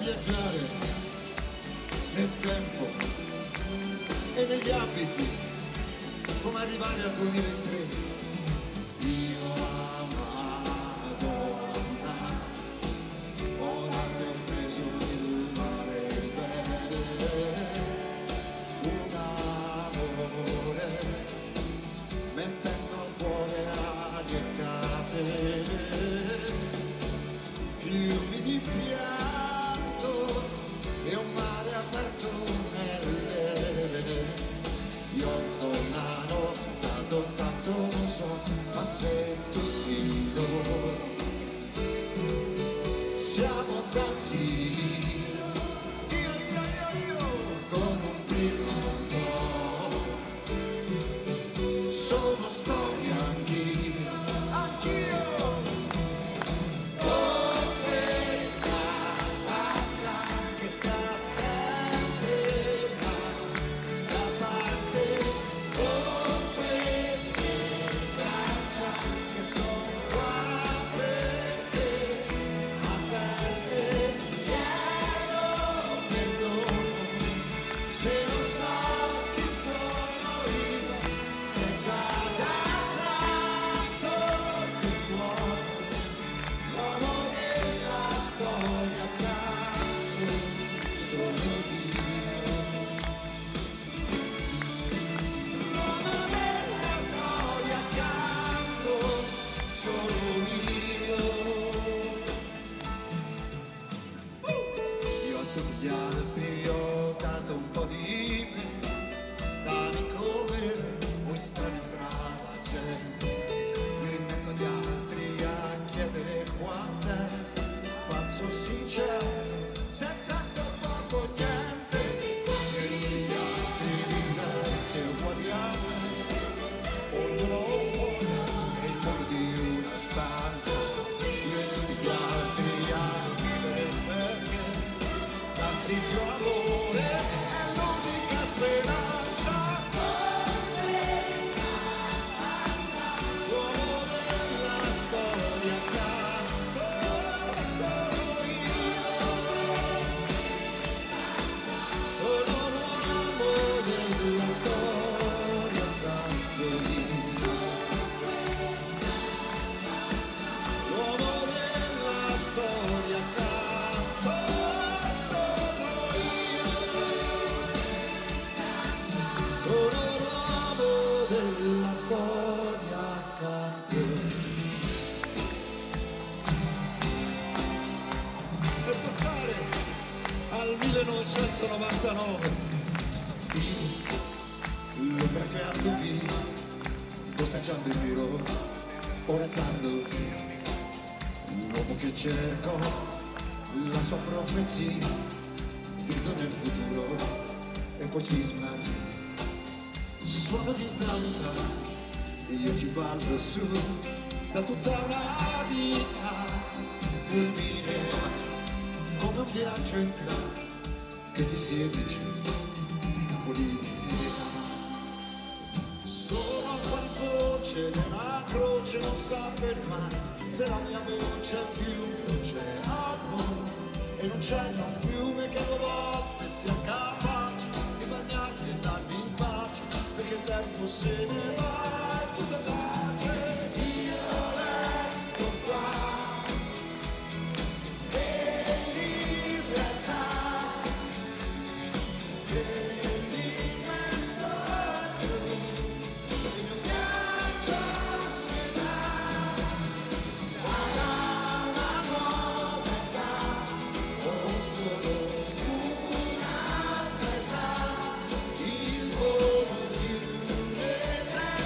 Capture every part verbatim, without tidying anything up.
viaggiare nel tempo e negli abiti, come arrivare al duemilatré. Io amavo donna, ora ti ho preso il mare bene, un amore, mettendo a cuore ali e catene, fiumi di pianto e un mare aperto nelle. Io non ho dato tanto, non so, ma se tutti noi siamo tanti, io, io, io, io, con un primo no, sono storia anch'io, anch'io. Gli altri ho dato un po' di me, dammi come vuoi stare tra la gente, io in mezzo agli altri a chiedere quant'è, falso sincero, senza poco niente, e gli altri diversi e uguali a me, ognuno è il mondo di una stanza, io e tutti gli altri a vivere perché darsi il tuo amore è l'unica speranza. L'uomo della storia canto sono io. Sono l'uomo della storia canto io. L'uomo della storia canto. Sono l'uomo della storia canto. Per passare al millenovecentonovantanove, io l'ho pregato via, posteggiando in giro, o restando io, l'uomo che cerco, la sua profezia, dito nel futuro, e poi ci smarri. Suono di tanta, io ci ballo su, da tutta una vita, fulmine, come un viaggio in tra, che ti siedi giù, nei capolini. Sono quella voce della croce, non saper mai se la mia voce è più c'è amore, e non c'è un fiume che a volte sia capace di bagnarmi e darmi in pace, perché il tempo se ne va e tu te pace. Io resto qua e libertà dell'immenso blu, il mio viaggio sarà una nuova età o solo un'altra età, il volo di un'eternità.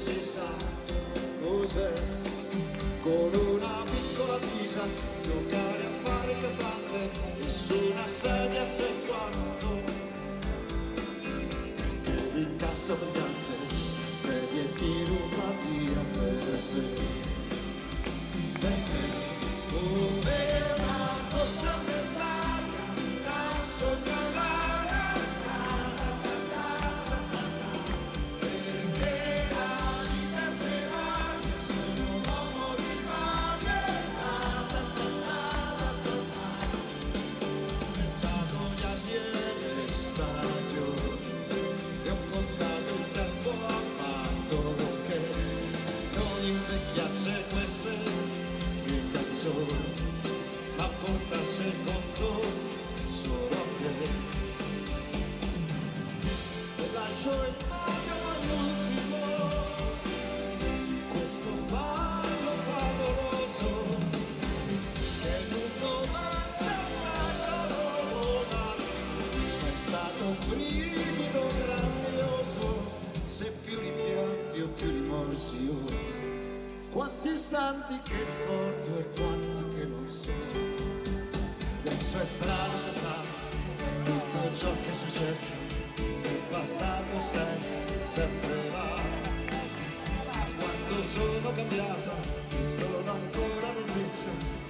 si sa cos'è, con una piccola visa giocare a fare il cantante e su una sedia sei quanto che l'incanto brillante sedie ti ruba via per sé, per sé come una corsa mezz'aria da un sogno all'aria, perché la vita è prevaria, sono un uomo di varie, ho pensato gli anni e le stagioni e ho contato il tempo a patto che non invecchiasse queste mie canzoni, ma portasse conto solo a te. E lascio il mondo all'ultimo, questo ballo favoloso che in un romanzo sacro è stato un brivido grandioso, se più rimpianti o più rimorsi io. Quanti istanti che ricordo e quanti che non so. Adesso è strano pensare tutto ciò che è successo, se è passato sempre, sempre va. Quanto sono cambiato, se sono ancora lo stesso.